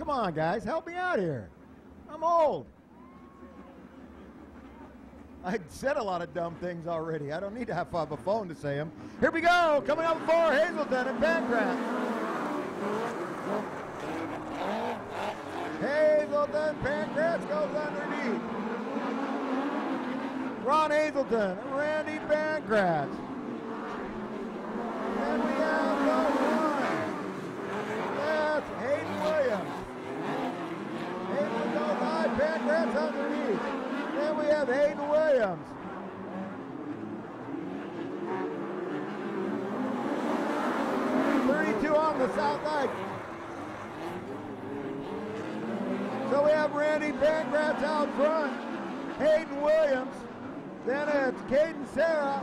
Come on, guys, help me out here. I'm old. I said a lot of dumb things already. I don't need to have a phone to say them. Here we go. Coming up for Hazelton and Pancras. Hazelton, Pancras goes underneath. Ron Hazelton, Randy Pancras. And we have the one. That's Hayden Williams. Hayden goes high, Pancras underneath. Then we have Hayden Williams. On the south side. So we have Randy Pancras out front, Hayden Williams, then it's Caden Sarah,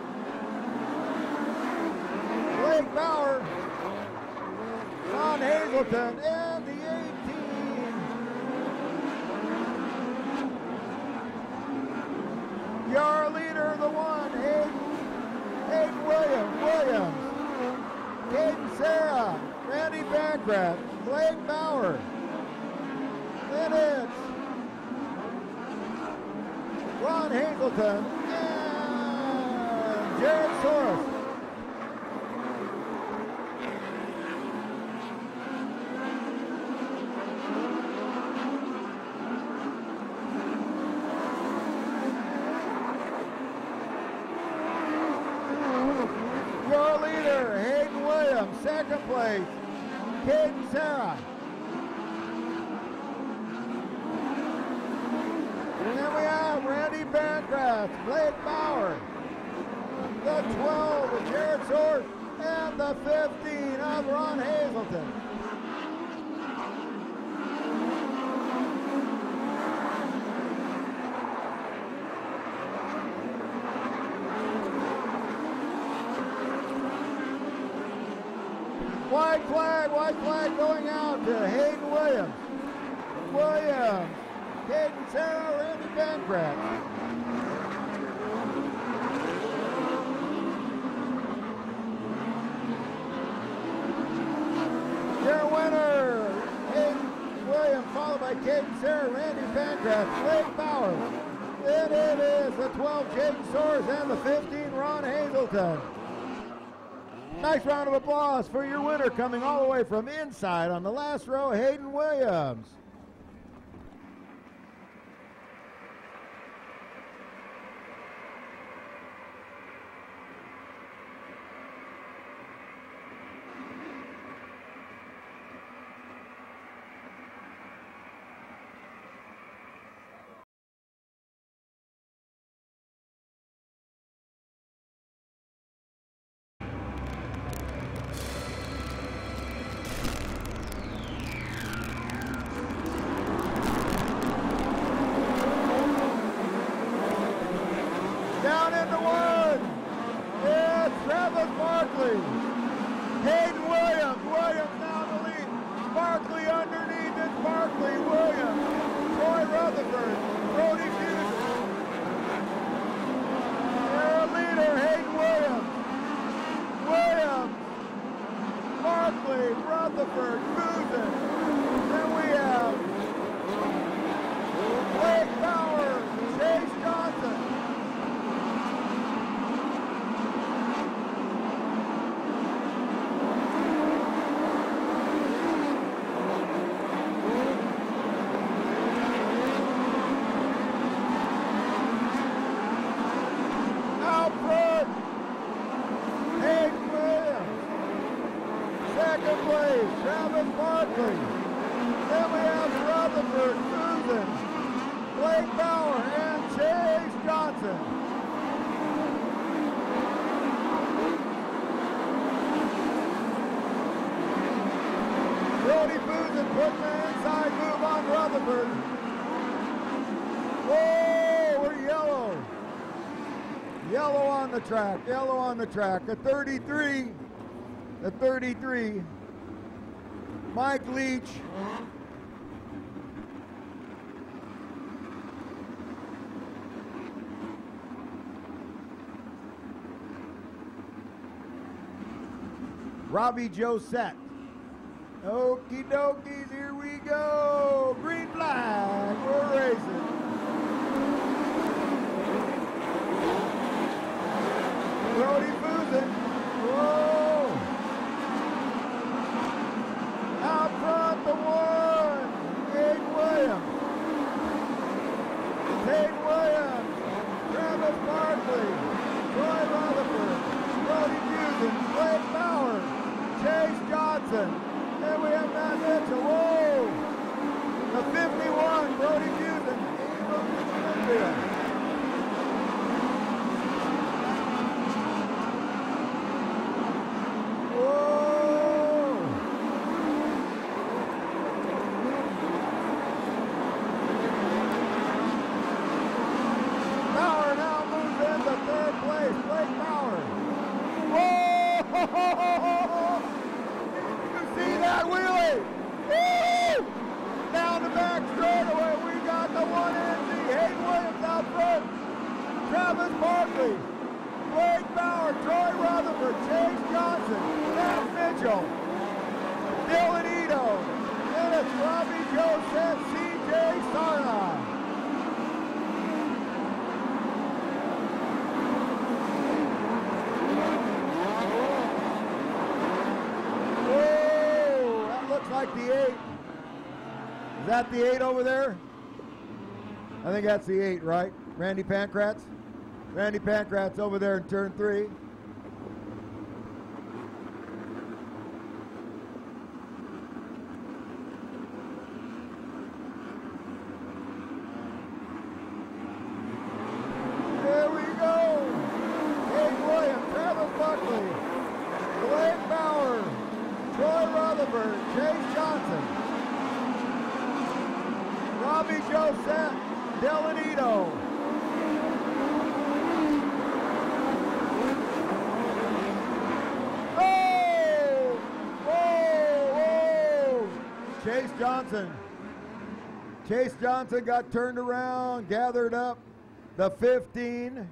Blake Bauer, Ron Hazelton, and the 18. Your leader, the one, Hayden Williams. Caden Sarah, Randy Pancras, Blake Bauer. Then it's Ron Hazelton and Jared Soros. Your leader, Hayden Williams, second place, Caden Sarah. And then we have Randy Pancras, Blake Bauer, the 12 of Jared Soros, and the 15 of Ron Hazelton. White flag going out to Hayden Williams. Caden Sarah, Randy Pancras. Your winner, Hayden Williams, followed by Caden Sarah, Randy Pancras, Blake Bauer. Then it is the 12 Jaden Soros and the 15 Ron Hazelton. Nice round of applause for your winner, coming all the way from inside on the last row, Hayden Williams. Hayden Williams now in the lead. Barkley underneath, it's Barkley, Williams, Troy Rutherford, Brody Fusion. Their leader, Hayden Williams, Barkley, Rutherford, Fusion. Then we have Blake Bauer, Chase Johnson. Travis Barkley. Then we have Rutherford, Susan, Blake Bauer, and Chase Johnson. Brody Fusen putting the inside move on Rutherford. Whoa, we're yellow. Yellow on the track, The 33. Mike Leach. Robbie Josette. Okie dokies, here we we go. Green flag. We're racing. Brody Fusen. Whoa. Out front, the one. Hayden Williams. Hayden Williams. Travis Barkley. Troy Rutherford. Brody Fusen. Blake Bauer. Chase Johnson. And we have Matt Mitchell. Whoa. The 51. Brody Fusen. Infield. Travis Barkley, Blake Bauer, Troy Rutherford, Chase Johnson, Matt Mitchell, Dylan Ito, and it's Robbie Joseph, CJ Sarna. Whoa, that looks like the 8. Is that the 8 over there? I think that's the 8, right? Randy Pankratz? Randy Pankratz over there in turn 3. There we go. Hayden Williams, Travis Buckley, Blake Bauer, Troy Rutherford, Chase Johnson, Robbie Joseph, Dylan Ito. Chase Johnson got turned around, gathered up the 15.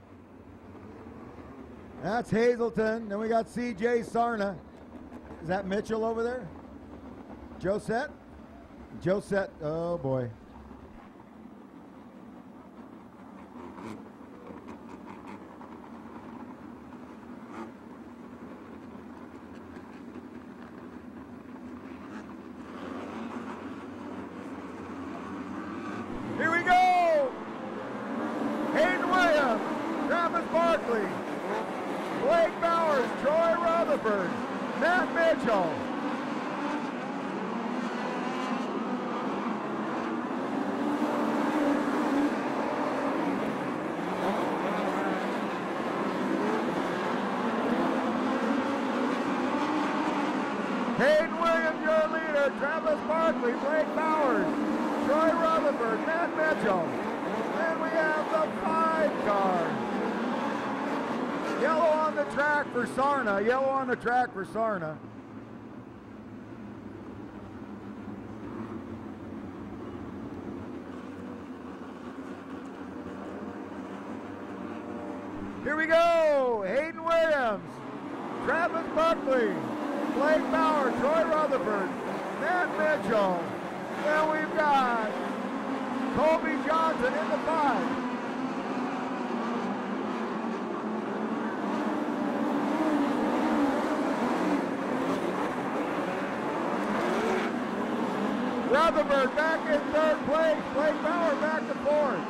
That's Hazelton. Then we got CJ Sarna. Is that Mitchell over there? Josette? Josette, oh boy. Here we go! Hayden Williams, Travis Barkley, Blake Bowers, Troy Rutherford, Matt Mitchell. Hayden Williams, your leader, Travis Barkley, Blake Bowers, Troy Rutherford, Matt Mitchell. And we have the 5 car. Yellow on the track for Sarna. Yellow on the track for Sarna. Here we go. Hayden Williams, Travis Buckley, Blake Bauer, Troy Rutherford, Matt Mitchell. Then we've got Colby Johnson in the 5. Rutherford back in 3rd place. Blake Bauer back to 4th.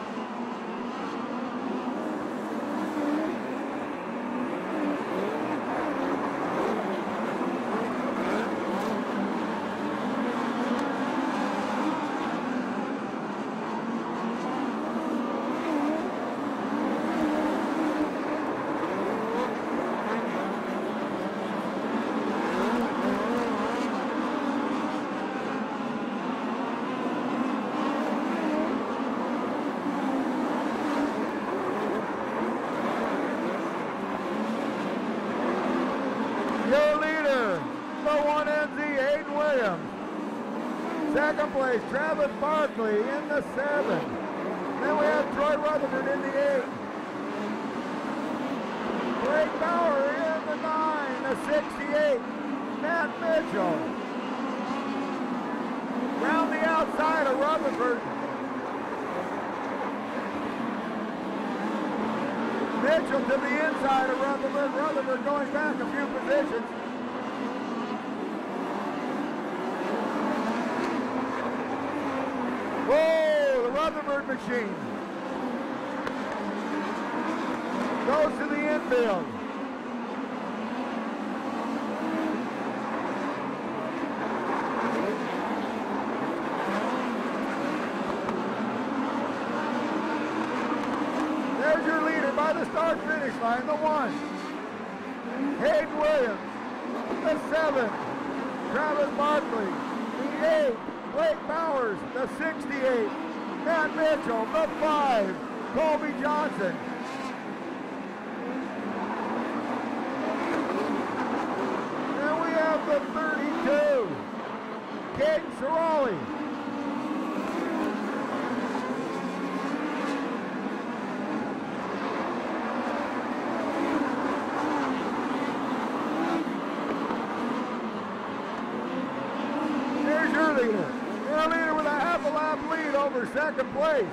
Your leader, the 1NZ, Hayden Williams. 2nd place, Travis Barkley in the 7. Then we have Troy Rutherford in the 8. Blake Bauer in the 9, the 68. Matt Mitchell. Round the outside of Rutherford. Mitchell to the inside of Rutherford. Rutherford going back a few positions. Whoa, the Rutherford machine goes to the infield. There's your leader by the start-finish line, the 1. Hayden Williams, the 7. Travis Barkley, the 8. Blake Bowers, the 68. Matt Mitchell, the 5. Colby Johnson. And we have the 32. Caden Cirali. There's your leader. Your leader with a half a lap lead over second place.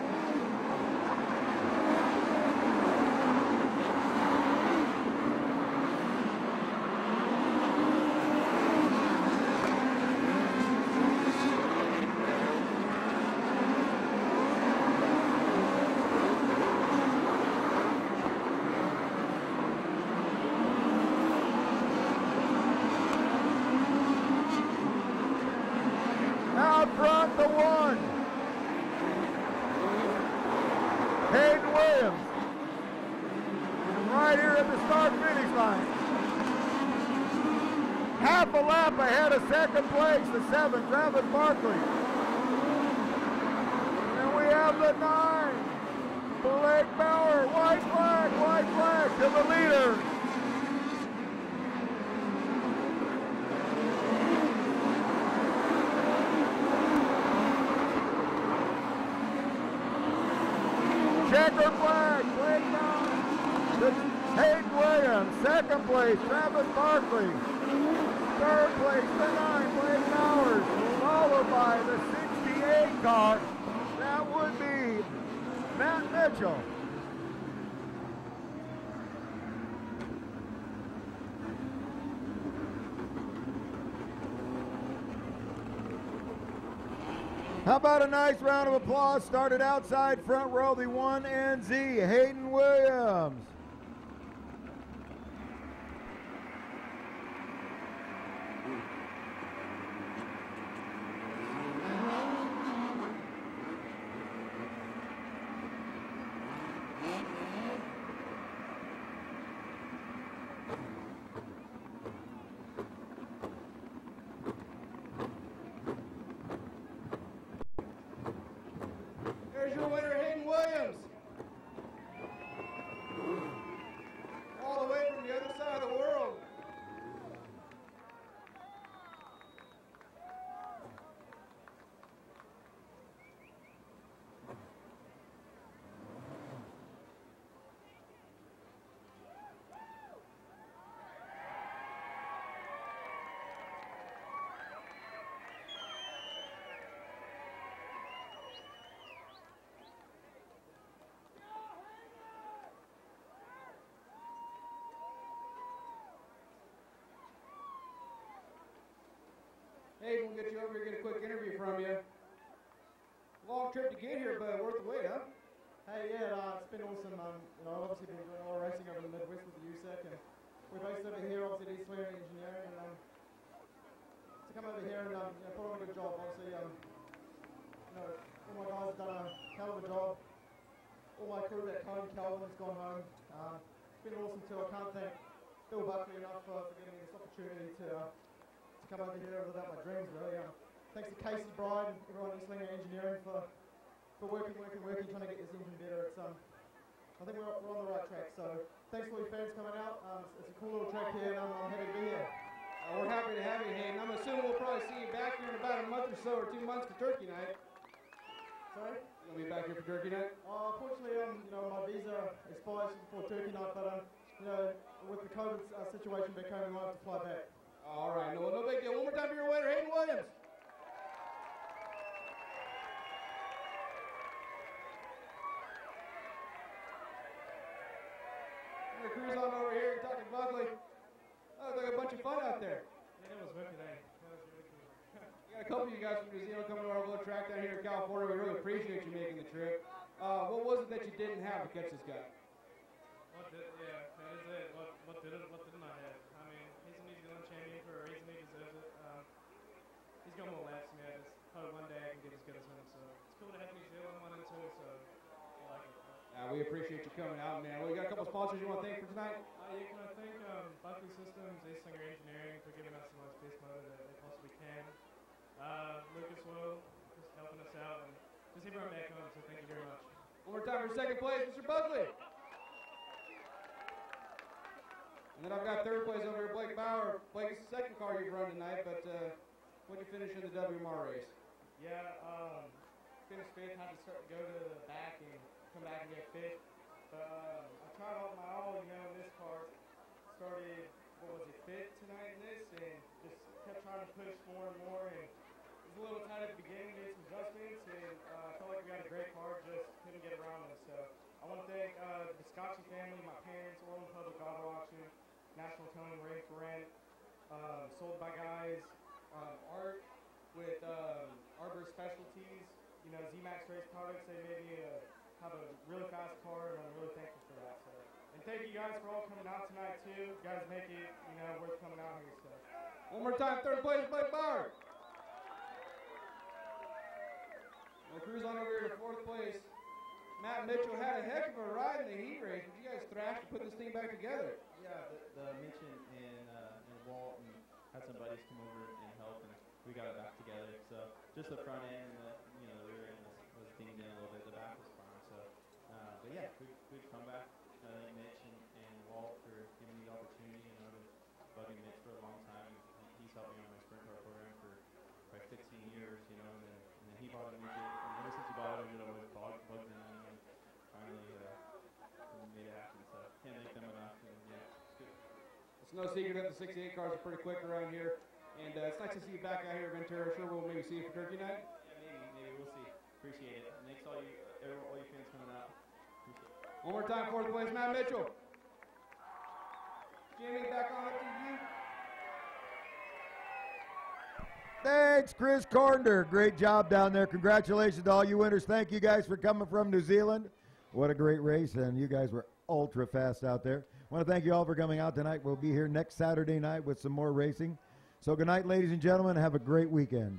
Out front, the 1. Hayden Williams. Right here at the start-finish line. Half a lap ahead of second place, the 7, Travis Barkley. And we have the 9, Blake Bauer. White flag to the leader. Checker flag, Blake Bauer. Hayden Williams, second place, Travis Barkley. Third place, the 9, Blake Bowers, followed by the 68 car. That would be Matt Mitchell. How about a nice round of applause? Started outside front row, the 1NZ, Hayden Williams. There's your winner, Hayden Williams. All the way from the other side of the world. Hayden, we'll get you over here, get a quick interview from you. Long trip to get here, but worth the wait, huh? Hey, yeah, it's been awesome. Obviously been doing a lot of racing over the Midwest with the USAC, and we're based over here, obviously, at East Swearing Engineering, and to come over here and put on a good job, obviously, all my guys have done a hell of a job. All my crew back home, Calvin's gone home. It's been awesome too. I can't thank Bill Buckley enough for giving me this opportunity to come over here and live out my dreams, really. Thanks to Casey Bride and everyone at Eastlinger Engineering for working, trying to get this engine better. It's I think we're on the right track. So thanks for all you fans coming out. It's a cool little track here, and I'm happy to be here. We're happy to have you, Hayden. I'm assuming we'll probably see you back here in about a month or so, or 2 months for Turkey Night. Sorry? You'll be back here for Turkey Night? Unfortunately, my visa expires before Turkey Night, but with the COVID situation back home, I have to fly back. All right, no big deal. One more time for your winner, Hayden Williams. We're gonna cruise on over here and talk to Buckley. Oh, look like a bunch of fun out there. Yeah, it was fun today. That was really cool. We got a couple of you guys from New Zealand coming to our little track down here in California. We really appreciate you making the trip. What was it that you didn't have to catch this guy? That is it. What didn't I have? I mean, he's a New Zealand champion for a reason. He deserves it. He's got more laps than me. I just hope one day I can get as good as him. So it's cool to have New Zealand 1 and 2. So I like it. We appreciate you coming out, man. Well, you got a couple sponsors you want to thank for tonight? Yeah, can I thank Buckley Systems, A-Slinger Engineering for giving us the most best motor that they possibly can. Lucas Will, just helping us out, and just everyone back home. So thank you very much. One more time for second place, Mr. Buckley. And then I've got third place over here, Blake Bauer. Blake, it's the second car you've run tonight, but what'd you finish in the WMR race? Yeah, finished fifth. Had to go to the back and come back and get fifth. But I tried all my all, in this car. Started, fifth tonight in this, and just kept trying to push more and more. And it was a little tight at the beginning, made some adjustments, and I felt like we got a great car, just couldn't get around them. So I want to thank the Biscacci family, my parents, Orland Public Auto Auction, National Towing, Ray for Rent, Sold by Guys, Art with Arbor Specialties, Z-Max Race Products. They made me have a really fast car, and I'm really thankful for that. So, and thank you guys for all coming out tonight too. You guys make it, worth coming out here. So. One more time, third place, Blake Bauer. We'll cruise on over here to fourth place. Matt Mitchell had a heck of a ride in the heat race, but you guys thrashed to put this thing back together. Yeah, the Mitchell and Walt and had some buddies come over and help, and we got it back together. So just the front end and the rear end was dinged in a little bit. The back was fine. So, but yeah, good comeback. I thank Mitch and Walt for giving me the opportunity. I've been bugging Mitch for a long time. He's helped me on my sprint car program for like 15 years, and then he bought a Mitchell. And ever since he bought it, I always bugged him, and finally made it happen. So can't thank them enough. And yeah, it's good. It's no secret that the 68 cars are pretty quick around here, and it's nice to see you back out here, Ventura. Sure, we'll maybe see you for Turkey Night. Yeah, maybe we'll see. Appreciate it. Thanks all you fans coming out. Appreciate it. One more time, fourth place, Matt Mitchell. Jimmy, back on up to you. Thanks, Chris Carpenter. Great job down there. Congratulations to all you winners. Thank you guys for coming from New Zealand. What a great race, and you guys were ultra fast out there. I want to thank you all for coming out tonight. We'll be here next Saturday night with some more racing. So good night, ladies and gentlemen. Have a great weekend.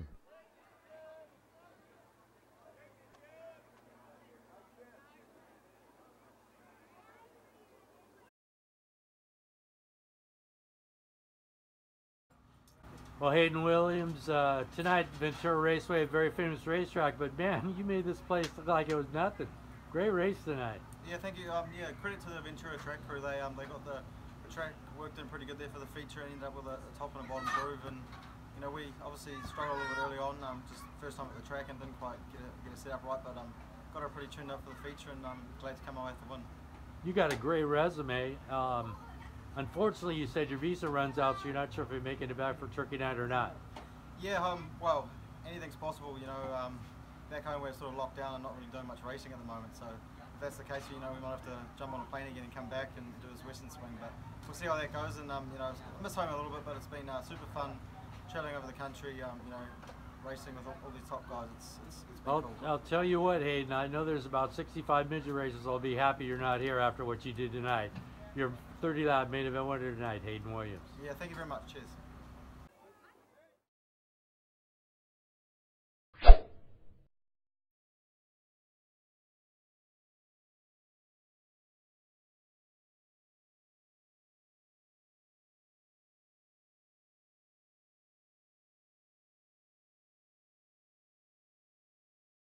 Well, Hayden Williams, tonight Ventura Raceway, a very famous racetrack, but man, you made this place look like it was nothing. Great race tonight. Yeah, thank you. Credit to the Ventura track crew. They got the track worked in pretty good there for the feature, and ended up with a top and a bottom groove. And we obviously struggled a little bit early on, just first time at the track, and didn't quite get it set up right. But got it pretty tuned up for the feature, and glad to come away with the win. You got a great resume. Unfortunately, you said your visa runs out, so you're not sure if you're making it back for Turkey Night or not. Yeah, well, anything's possible. Back home we're sort of locked down and not really doing much racing at the moment. So if that's the case, we might have to jump on a plane again and come back and do this Western swing. But we'll see how that goes. And I miss home a little bit, but it's been super fun traveling over the country. Racing with all these top guys. It's been cool. I'll tell you what, Hayden. I know there's about 65 midget races. I'll be happy you're not here after what you did tonight. Your 30 lap main event winner tonight, Hayden Williams. Yeah, thank you very much. Cheers.